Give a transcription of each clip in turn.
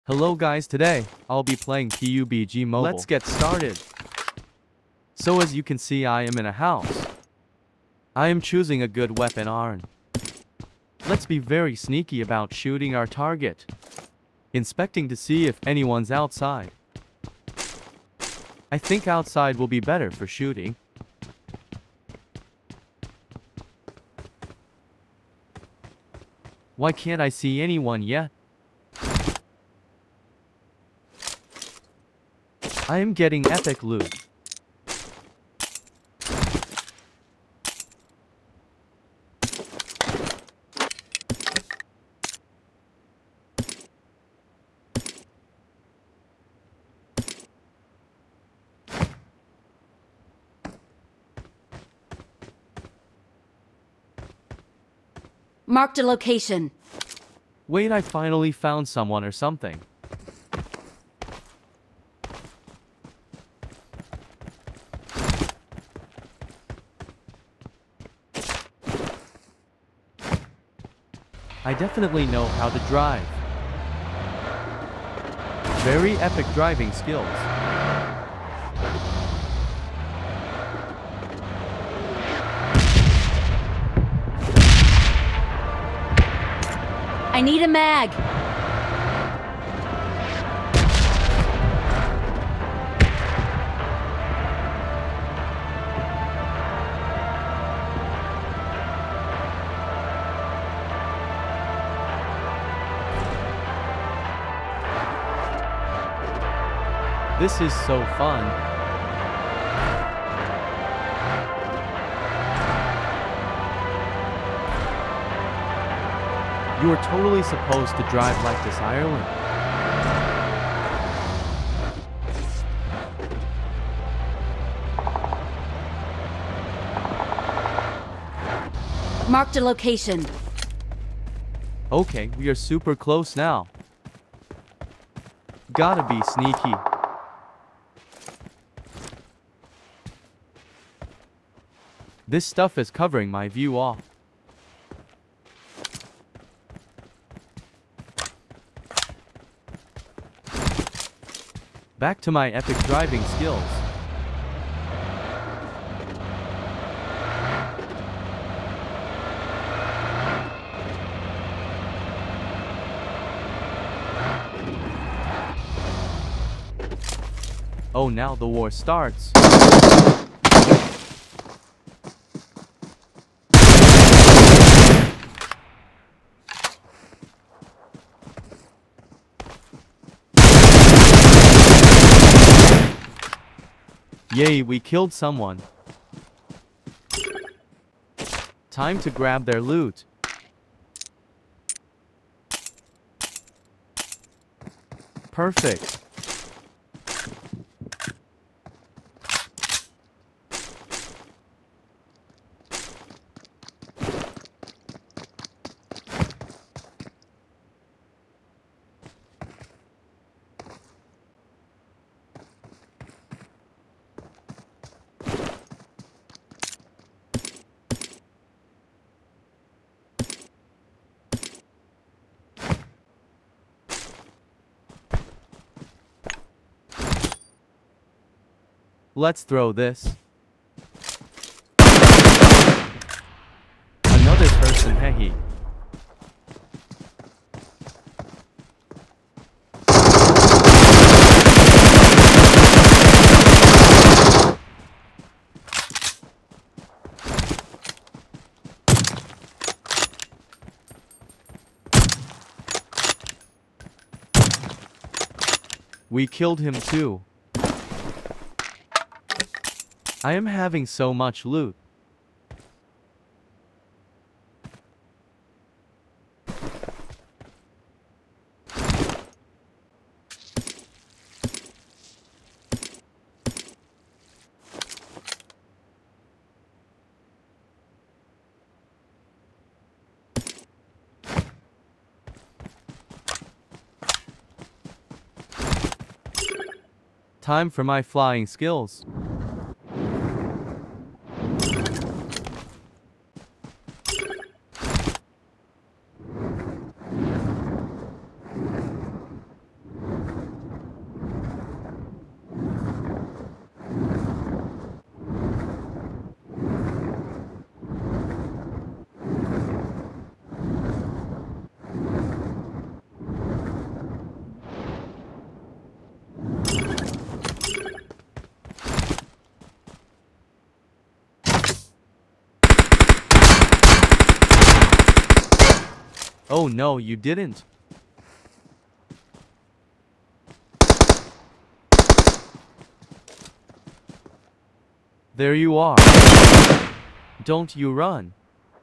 Hello guys, today I'll be playing PUBG Mobile. Let's get started. So as you can see, I am in a house. I am choosing a good weapon iron. Let's be very sneaky about shooting our target. Inspecting to see if anyone's outside. I think outside will be better for shooting. Why can't I see anyone yet? I am getting epic loot. Marked a location. Wait, I finally found someone or something. I definitely know how to drive. Very epic driving skills. I need a mag. This is so fun. You are totally supposed to drive like this, Ireland. Marked a location. Okay, we are super close now. Gotta be sneaky. This stuff is covering my view off. Back to my epic driving skills. Oh, now the war starts. Yay, we killed someone. Time to grab their loot. Perfect. Let's throw this. Another person, hey. We killed him too. I am having so much loot. Time for my flying skills. Oh no, you didn't. There you are. Don't you run.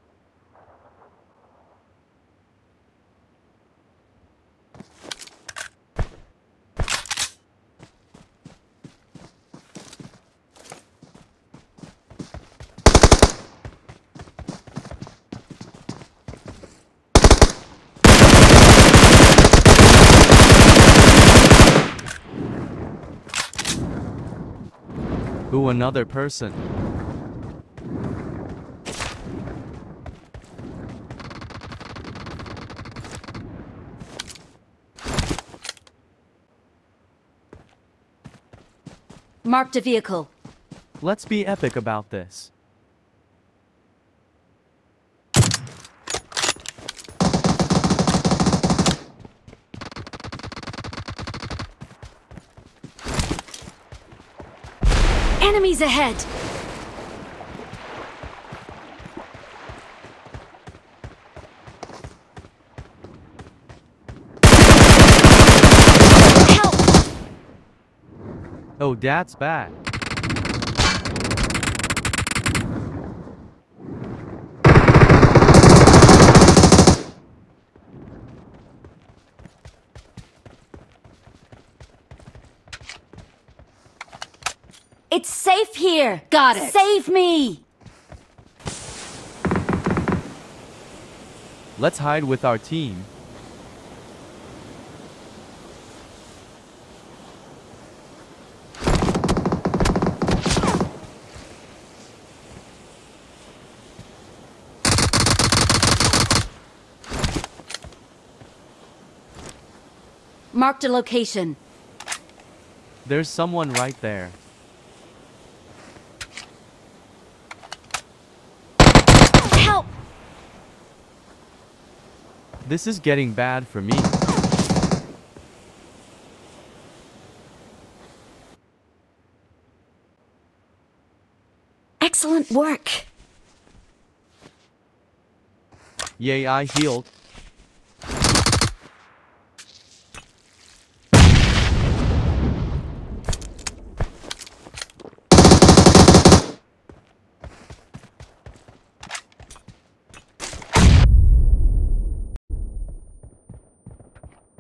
Who another person? Marked a vehicle. Let's be epic about this. Enemies ahead! Help! Oh, that's bad. It's safe here! Got it! Save me! Let's hide with our team. Marked a location. There's someone right there. Help! This is getting bad for me. Excellent work. Yay, I healed.